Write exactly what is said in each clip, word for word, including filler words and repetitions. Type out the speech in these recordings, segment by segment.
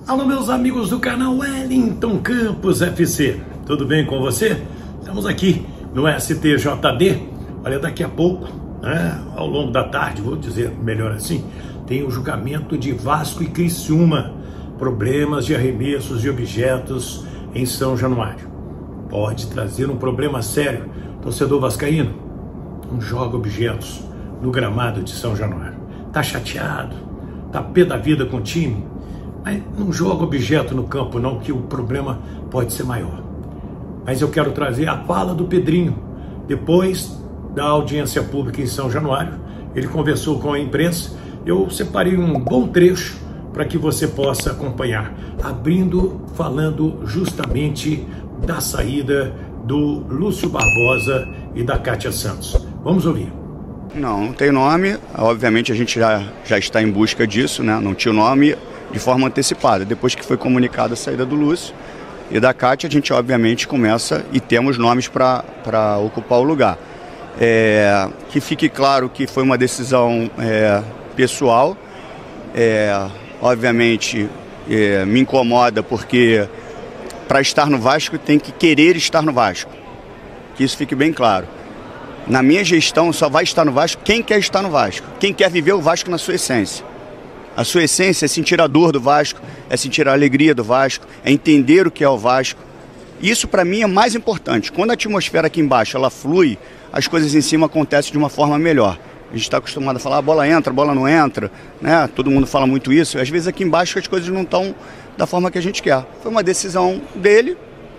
Alô, meus amigos do canal Wellington Campos F C, tudo bem com você? Estamos aqui no S T J D. Olha, daqui a pouco, né, ao longo da tarde, vou dizer melhor assim, tem o julgamento de Vasco e Criciúma, problemas de arremessos de objetos em São Januário. Pode trazer um problema sério. Torcedor vascaíno, não joga objetos no gramado de São Januário. Tá chateado, tá pé da vida com o time, mas não joga objeto no campo não, que o problema pode ser maior. Mas eu quero trazer a fala do Pedrinho, depois da audiência pública em São Januário. Ele conversou com a imprensa, eu separei um bom trecho para que você possa acompanhar, abrindo, falando justamente da saída do Lúcio Barbosa e da Kátia Santos. Vamos ouvir. Não, não tem nome, obviamente a gente já, já está em busca disso, né? Não tinha o nome de forma antecipada. Depois que foi comunicada a saída do Lúcio e da Kátia, a gente obviamente começa e temos nomes para ocupar o lugar. É, que fique claro que foi uma decisão é, pessoal, é, obviamente é, me incomoda porque para estar no Vasco tem que querer estar no Vasco, que isso fique bem claro. Na minha gestão só vai estar no Vasco quem quer estar no Vasco, quem quer viver o Vasco na sua essência. A sua essência é sentir a dor do Vasco, é sentir a alegria do Vasco, é entender o que é o Vasco. Isso para mim é mais importante. Quando a atmosfera aqui embaixo ela flui, as coisas em cima acontecem de uma forma melhor. A gente está acostumado a falar, a bola entra, a bola não entra, né? Todo mundo fala muito isso. Às vezes aqui embaixo as coisas não estão da forma que a gente quer. Foi uma decisão dele,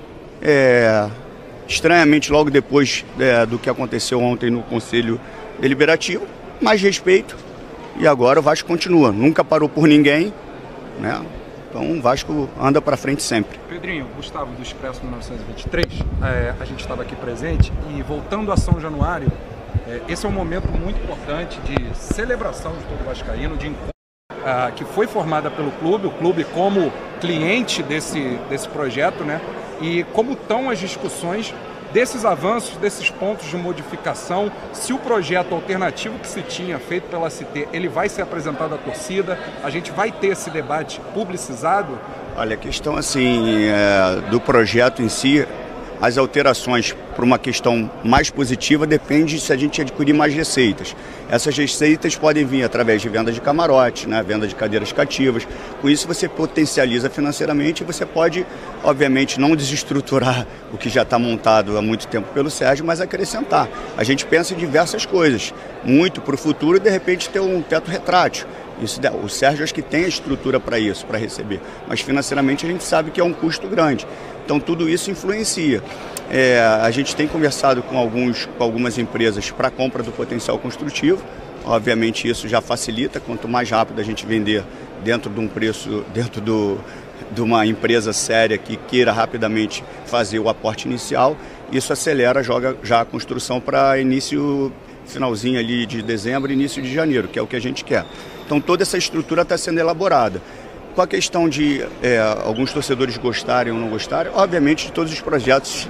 é, estranhamente logo depois é, do que aconteceu ontem no Conselho Deliberativo, mais respeito. E agora o Vasco continua, nunca parou por ninguém, né? Então o Vasco anda para frente sempre. Pedrinho, Gustavo do Expresso mil novecentos e vinte e três, é, a gente estava aqui presente e voltando a São Januário, é, esse é um momento muito importante de celebração de todo vascaíno, de encontro, é, que foi formada pelo clube, o clube como cliente desse, desse projeto, né? E como estão as discussões desses avanços, desses pontos de modificação, se o projeto alternativo que se tinha feito pela C T, ele vai ser apresentado à torcida, a gente vai ter esse debate publicizado? Olha, a questão assim, é, do projeto em si, as alterações para uma questão mais positiva depende se a gente adquirir mais receitas. Essas receitas podem vir através de venda de camarote, né, venda de cadeiras cativas. Com isso você potencializa financeiramente e você pode, obviamente, não desestruturar o que já está montado há muito tempo pelo Sérgio, mas acrescentar. A gente pensa em diversas coisas, muito para o futuro e de repente ter um teto retrátil. Isso, o Sérgio acho que tem a estrutura para isso, para receber, mas financeiramente a gente sabe que é um custo grande. Então tudo isso influencia. É, a gente tem conversado com, alguns, com algumas empresas para a compra do potencial construtivo. Obviamente isso já facilita, quanto mais rápido a gente vender dentro de um preço, dentro do, de uma empresa séria que queira rapidamente fazer o aporte inicial, isso acelera, joga já a construção para início, finalzinho ali de dezembro, início de janeiro, que é o que a gente quer. Então toda essa estrutura está sendo elaborada. Com a questão de é, alguns torcedores gostarem ou não gostarem, obviamente de todos os projetos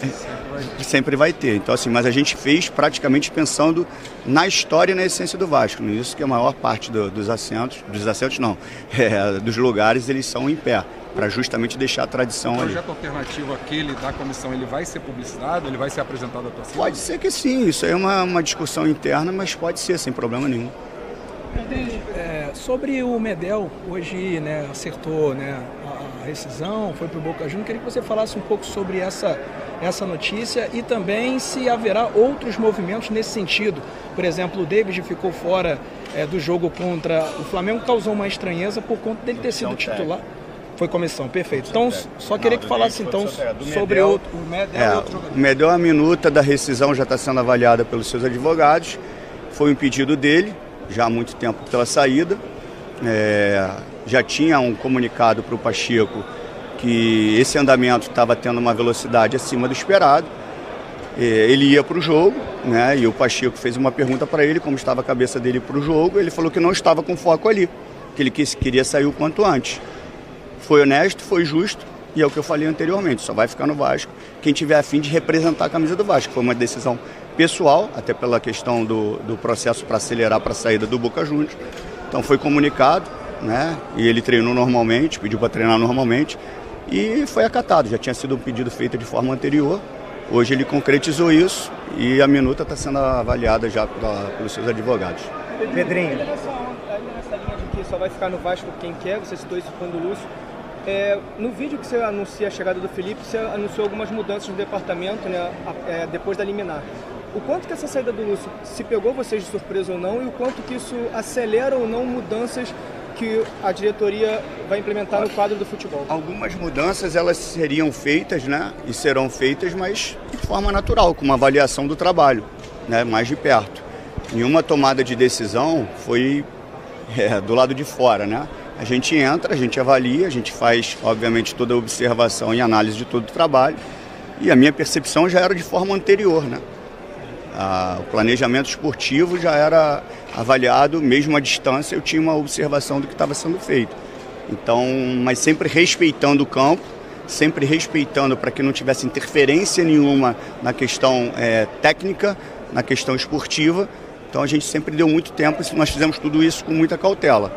sempre vai ter. Então assim, mas a gente fez praticamente pensando na história e na essência do Vasco. Isso que a maior parte do, dos assentos, dos assentos não, é, dos lugares eles são em pé, para justamente deixar a tradição ali. O projeto ali alternativo aquele da comissão, ele vai ser publicizado, ele vai ser apresentado à torcida? Pode ser que sim, isso aí é uma, uma discussão interna, mas pode ser sem problema nenhum. É, sobre o Medel, hoje, né, acertou, né, a rescisão, foi para o Boca Juniors. Queria que você falasse um pouco sobre essa, essa notícia e também se haverá outros movimentos nesse sentido. Por exemplo, o David ficou fora é, do jogo contra o Flamengo, causou uma estranheza por conta dele ter sido titular. Foi comissão, perfeito. Então, só queria que falasse então sobre outro, o Medel é, e outro jogador. O Medel, a minuta da rescisão já está sendo avaliada pelos seus advogados. Foi um pedido dele, já há muito tempo pela saída, é, já tinha um comunicado para o Pacheco que esse andamento estava tendo uma velocidade acima do esperado, é, ele ia para o jogo, né, e o Pacheco fez uma pergunta para ele, como estava a cabeça dele para o jogo, ele falou que não estava com foco ali, que ele quis, queria sair o quanto antes. Foi honesto, foi justo, e é o que eu falei anteriormente, só vai ficar no Vasco quem tiver a fim de representar a camisa do Vasco. Foi uma decisão pessoal, até pela questão do, do processo para acelerar para a saída do Boca Juniors. Então foi comunicado, né? E ele treinou normalmente, pediu para treinar normalmente e foi acatado. Já tinha sido um pedido feito de forma anterior. Hoje ele concretizou isso e a minuta está sendo avaliada já pela, pelos seus advogados. Pedrinho. Ainda nessa, ainda nessa linha de que só vai ficar no Vasco quem quer, você citou isso quando o Lúcio. É, no vídeo que você anuncia a chegada do Felipe, você anunciou algumas mudanças no departamento, né, é, depois da liminar. O quanto que essa saída do Lúcio se pegou vocês de surpresa ou não, e o quanto que isso acelera ou não mudanças que a diretoria vai implementar no quadro do futebol? Algumas mudanças elas seriam feitas, né, e serão feitas, mas de forma natural, com uma avaliação do trabalho, né, mais de perto. Nenhuma tomada de decisão foi é, do lado de fora, né? A gente entra, a gente avalia, a gente faz, obviamente, toda a observação e análise de todo o trabalho. E a minha percepção já era de forma anterior, né? Ah, o planejamento esportivo já era avaliado, mesmo à distância, eu tinha uma observação do que estava sendo feito. Então, mas sempre respeitando o campo, sempre respeitando para que não tivesse interferência nenhuma na questão é, técnica, na questão esportiva. Então a gente sempre deu muito tempo e nós fizemos tudo isso com muita cautela.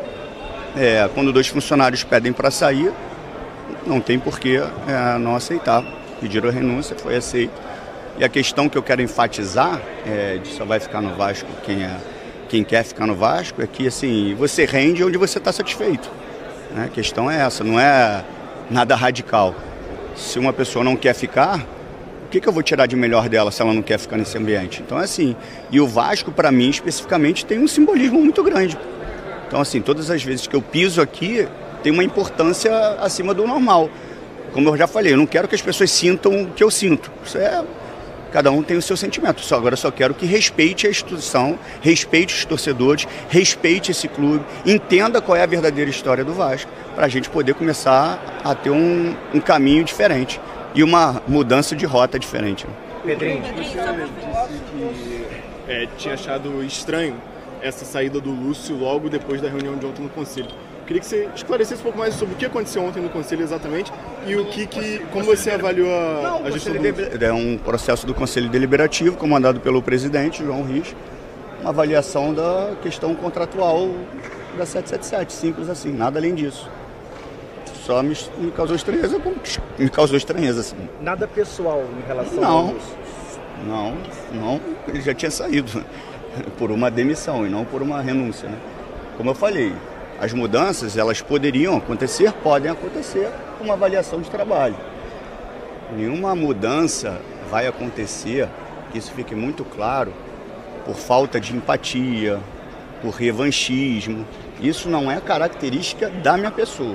É, quando dois funcionários pedem para sair, não tem por que é, não aceitar. Pediram a renúncia, foi aceito. E a questão que eu quero enfatizar, é, de só vai ficar no Vasco quem, é, quem quer ficar no Vasco, é que assim, você rende onde você está satisfeito. Né? A questão é essa, não é nada radical. Se uma pessoa não quer ficar, o que, que eu vou tirar de melhor dela se ela não quer ficar nesse ambiente? Então é assim, e o Vasco para mim especificamente tem um simbolismo muito grande. Então, assim, todas as vezes que eu piso aqui, tem uma importância acima do normal. Como eu já falei, eu não quero que as pessoas sintam o que eu sinto. Isso é... Cada um tem o seu sentimento. Só, agora eu só quero que respeite a instituição, respeite os torcedores, respeite esse clube, entenda qual é a verdadeira história do Vasco, para a gente poder começar a ter um, um caminho diferente e uma mudança de rota diferente. Pedrinho, você disse que é, tinha achado estranho essa saída do Lúcio logo depois da reunião de ontem no Conselho. Queria que você esclarecesse um pouco mais sobre o que aconteceu ontem no Conselho exatamente e o que, que como você avaliou a, Não, a gestão do Lúcio. É um processo do Conselho Deliberativo comandado pelo presidente, João Risch, uma avaliação da questão contratual da sete sete sete, simples assim, nada além disso. Só me, me causou estranheza, me causou estranheza assim. Nada pessoal em relação não, ao Lúcio? Não, não, ele já tinha saído por uma demissão e não por uma renúncia, né? Como eu falei, as mudanças, elas poderiam acontecer, podem acontecer com uma avaliação de trabalho. Nenhuma mudança vai acontecer, que isso fique muito claro, por falta de empatia, por revanchismo. Isso não é característica da minha pessoa.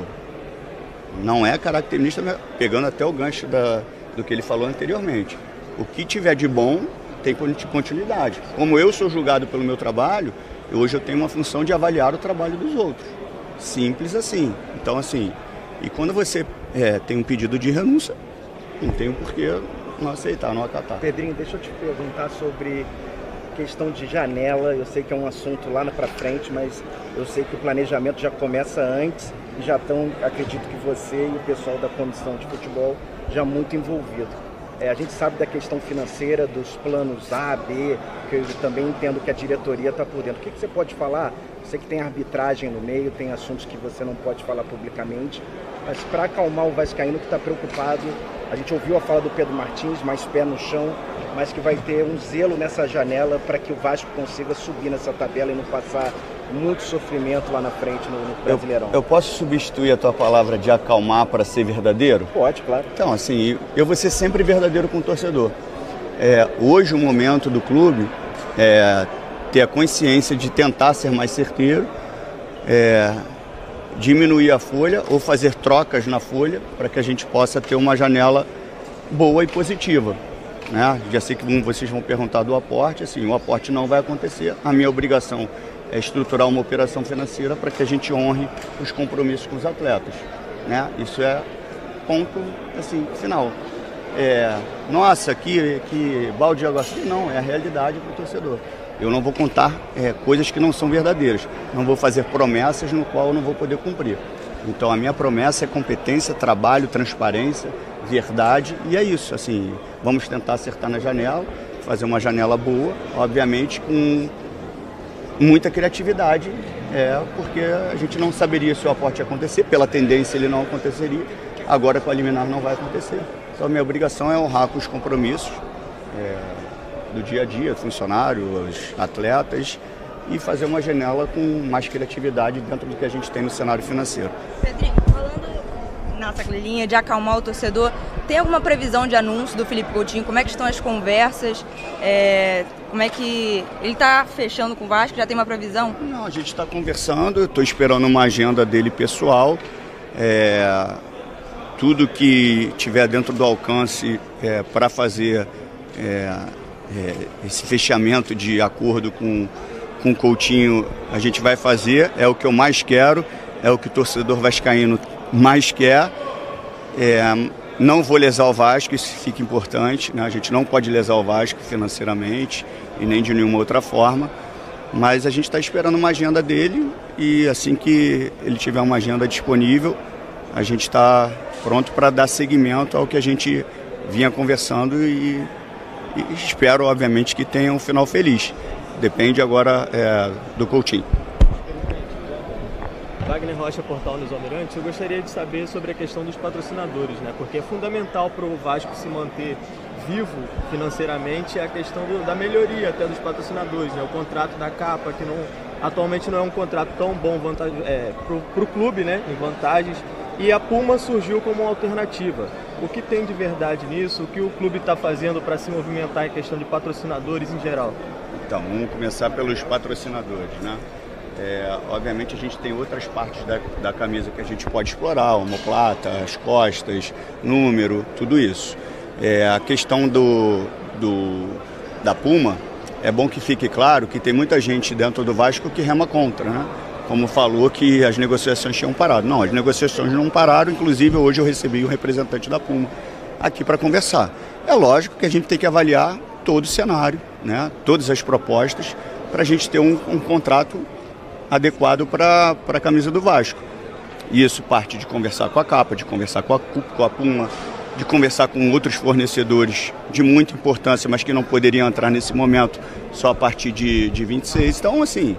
Não é característica, pegando até o gancho da, do que ele falou anteriormente. O que tiver de bom tem continuidade. Como eu sou julgado pelo meu trabalho, hoje eu tenho uma função de avaliar o trabalho dos outros. Simples assim. Então, assim, e quando você é, tem um pedido de renúncia, não tem por que não aceitar, não acatar. Pedrinho, deixa eu te perguntar sobre questão de janela. Eu sei que é um assunto lá pra frente, mas eu sei que o planejamento já começa antes e já estão, acredito que você e o pessoal da comissão de futebol já muito envolvido. É, a gente sabe da questão financeira, dos planos A, B, que eu também entendo que a diretoria está por dentro. O que, que você pode falar? Sei que tem arbitragem no meio, tem assuntos que você não pode falar publicamente, mas para acalmar o vascaíno que está preocupado, a gente ouviu a fala do Pedro Martins, mais pé no chão, mas que vai ter um zelo nessa janela para que o Vasco consiga subir nessa tabela e não passar muito sofrimento lá na frente no, no Brasileirão. Eu, eu posso substituir a tua palavra de acalmar para ser verdadeiro? Pode, claro. Então, assim, eu vou ser sempre verdadeiro com o torcedor. É, hoje o momento do clube é ter a consciência de tentar ser mais certeiro, é, diminuir a folha ou fazer trocas na folha para que a gente possa ter uma janela boa e positiva. Né? Já sei que vocês vão perguntar do aporte, assim, o aporte não vai acontecer, a minha obrigação é estruturar uma operação financeira para que a gente honre os compromissos com os atletas. Né? Isso é ponto, assim, final. É, nossa, que, que balde de água fria, não, é a realidade para o torcedor. Eu não vou contar é, coisas que não são verdadeiras, não vou fazer promessas no qual eu não vou poder cumprir. Então a minha promessa é competência, trabalho, transparência, verdade, e é isso, assim, vamos tentar acertar na janela, fazer uma janela boa, obviamente com muita criatividade é porque a gente não saberia se o aporte ia acontecer, pela tendência ele não aconteceria, agora com a liminar não vai acontecer. Então a minha obrigação é honrar com os compromissos é, do dia a dia, funcionários, atletas, e fazer uma janela com mais criatividade dentro do que a gente tem no cenário financeiro. Pedrinho, falando nessa linha de acalmar o torcedor, tem alguma previsão de anúncio do Felipe Coutinho? Como é que estão as conversas? É, como é que ele está fechando com o Vasco? Já tem uma previsão? Não, a gente está conversando, estou esperando uma agenda dele pessoal. É, tudo que tiver dentro do alcance é, para fazer é, é, esse fechamento de acordo com com o Coutinho, a gente vai fazer, é o que eu mais quero, é o que o torcedor vascaíno mais quer. É, não vou lesar o Vasco, isso fica importante, né? A gente não pode lesar o Vasco financeiramente e nem de nenhuma outra forma, mas a gente está esperando uma agenda dele e assim que ele tiver uma agenda disponível, a gente está pronto para dar seguimento ao que a gente vinha conversando e, e espero, obviamente, que tenha um final feliz. Depende agora é, do Coutinho. Wagner Rocha, Portal Nos Almirantes. Eu gostaria de saber sobre a questão dos patrocinadores, né? Porque é fundamental para o Vasco se manter vivo financeiramente a questão do, da melhoria até dos patrocinadores, né? O contrato da capa, que não, atualmente não é um contrato tão bom é, para o clube, né? Em vantagens. E a Puma surgiu como uma alternativa. O que tem de verdade nisso? O que o clube está fazendo para se movimentar em questão de patrocinadores em geral? Então, vamos começar pelos patrocinadores, né? É, obviamente a gente tem outras partes da, da camisa que a gente pode explorar, omoplata, as costas, número, tudo isso. É, a questão do, do, da Puma, é bom que fique claro que tem muita gente dentro do Vasco que rema contra, né? Como falou que as negociações tinham parado. Não, as negociações não pararam, inclusive hoje eu recebi o representante da Puma aqui para conversar. É lógico que a gente tem que avaliar todo o cenário, né? Todas as propostas, para a gente ter um, um contrato adequado para a camisa do Vasco. E isso parte de conversar com a capa, de conversar com a, com a Puma, de conversar com outros fornecedores de muita importância, mas que não poderiam entrar nesse momento só a partir de, de vinte e seis. Então, assim,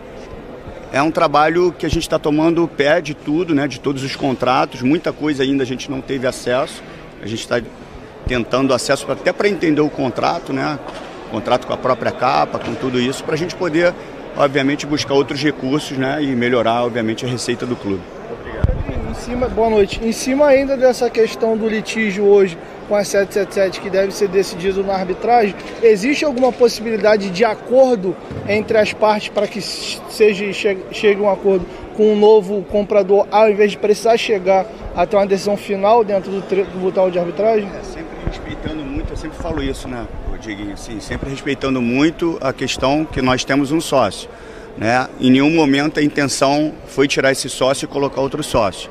é um trabalho que a gente está tomando pé de tudo, né? De todos os contratos, muita coisa ainda a gente não teve acesso, a gente está tentando acesso até para entender o contrato, né? Contrato com a própria capa, com tudo isso, para a gente poder, obviamente, buscar outros recursos, né? E melhorar, obviamente, a receita do clube. Obrigado. Em cima, boa noite. Em cima ainda dessa questão do litígio hoje com a sete sete sete, que deve ser decidido na arbitragem, existe alguma possibilidade de acordo entre as partes para que seja, chegue, chegue um acordo com um novo comprador, ao invés de precisar chegar até uma decisão final dentro do, do botal de arbitragem? É, sempre respeitando muito, eu sempre falo isso, né, Dieguinho, assim, sempre respeitando muito a questão que nós temos um sócio, né? Em nenhum momento a intenção foi tirar esse sócio e colocar outro sócio.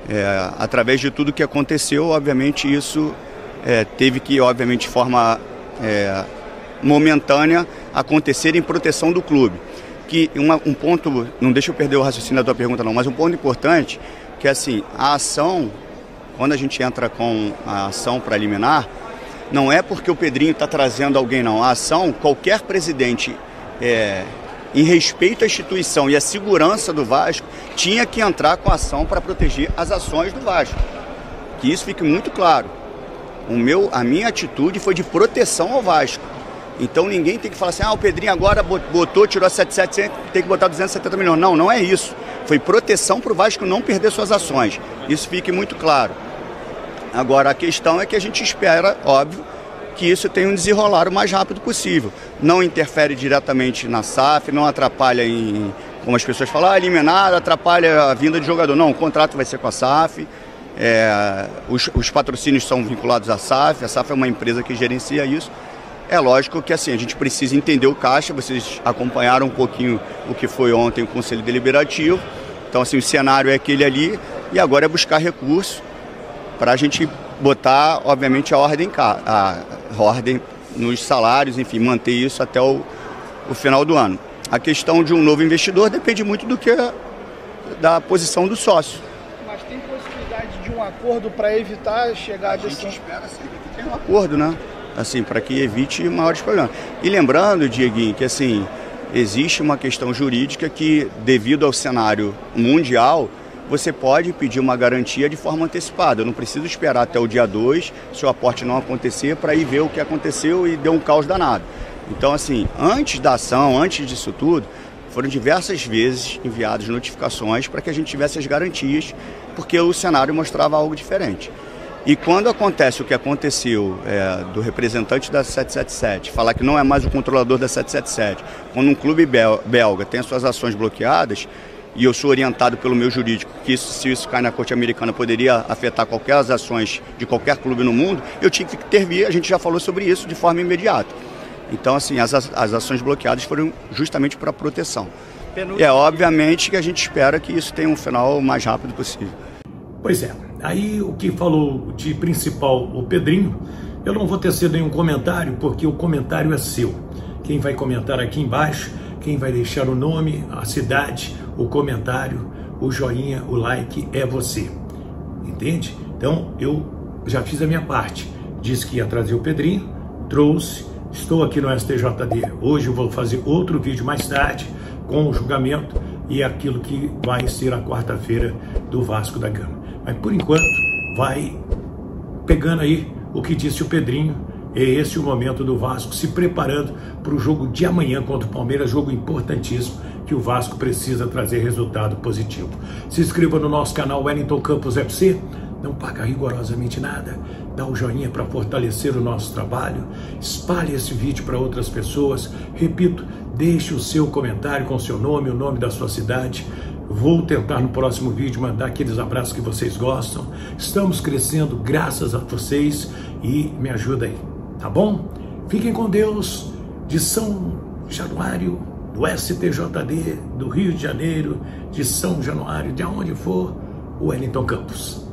É, através de tudo que aconteceu, obviamente isso é, teve que, obviamente, de forma é, momentânea, acontecer em proteção do clube. Que uma, um ponto, não deixa eu perder o raciocínio da tua pergunta não, mas um ponto importante, que é assim, a ação, quando a gente entra com a ação para liminar, não é porque o Pedrinho está trazendo alguém não, a ação, qualquer presidente, é, em respeito à instituição e à segurança do Vasco, tinha que entrar com a ação para proteger as ações do Vasco. Que isso fique muito claro. O meu, a minha atitude foi de proteção ao Vasco. Então ninguém tem que falar assim, ah, o Pedrinho agora botou, tirou sete sete, tem que botar duzentos e setenta milhões. Não, não é isso. Foi proteção para o Vasco não perder suas ações. Isso fique muito claro. Agora a questão é que a gente espera, óbvio, que isso tenha um desenrolar o mais rápido possível. Não interfere diretamente na S A F, não atrapalha em, como as pessoas falam, ah, eliminar, atrapalha a vinda de jogador. Não, o contrato vai ser com a S A F, é, os, os patrocínios são vinculados à S A F, a S A F é uma empresa que gerencia isso. É lógico que assim, a gente precisa entender o caixa, vocês acompanharam um pouquinho o que foi ontem o Conselho Deliberativo, então assim, o cenário é aquele ali, e agora é buscar recursos para a gente botar, obviamente, a ordem, a ordem nos salários, enfim, manter isso até o, o final do ano. A questão de um novo investidor depende muito do que da posição do sócio. Mas tem possibilidade de um acordo para evitar chegar a decisão? A gente espera sempre que tenha um acordo, né? Assim, para que evite maiores problemas. E lembrando, Dieguinho, que assim, existe uma questão jurídica que, devido ao cenário mundial, você pode pedir uma garantia de forma antecipada. Eu não preciso esperar até o dia dois, se o aporte não acontecer, para ir ver o que aconteceu e deu um caos danado. Então, assim, antes da ação, antes disso tudo, foram diversas vezes enviadas notificações para que a gente tivesse as garantias, porque o cenário mostrava algo diferente. E quando acontece o que aconteceu é, do representante da sete sete sete falar que não é mais o controlador da sete sete sete, quando um clube bel belga tem as suas ações bloqueadas, e eu sou orientado pelo meu jurídico que isso, se isso cai na corte americana, poderia afetar qualquer as ações de qualquer clube no mundo, eu tinha que intervir, a gente já falou sobre isso de forma imediata. Então, assim, as, as ações bloqueadas foram justamente para proteção. E é obviamente que a gente espera que isso tenha um final o mais rápido possível. Pois é, aí o que falou de principal o Pedrinho, eu não vou tecer nenhum comentário, porque o comentário é seu. Quem vai comentar aqui embaixo, quem vai deixar o nome, a cidade, o comentário, o joinha, o like é você, entende? Então eu já fiz a minha parte, disse que ia trazer o Pedrinho, trouxe, estou aqui no S T J D, hoje eu vou fazer outro vídeo mais tarde com o julgamento e aquilo que vai ser a quarta-feira do Vasco da Gama. Mas por enquanto vai pegando aí o que disse o Pedrinho. É esse o momento do Vasco se preparando para o jogo de amanhã contra o Palmeiras, jogo importantíssimo que o Vasco precisa trazer resultado positivo. Se inscreva no nosso canal Wellington Campos F C, não paga rigorosamente nada, dá o joinha para fortalecer o nosso trabalho, espalhe esse vídeo para outras pessoas, repito, deixe o seu comentário com o seu nome, o nome da sua cidade. Vou tentar no próximo vídeo mandar aqueles abraços que vocês gostam. Estamos crescendo graças a vocês e me ajuda aí. Tá bom? Fiquem com Deus, de São Januário, do S T J D, do Rio de Janeiro, de São Januário, de onde for, o Wellington Campos.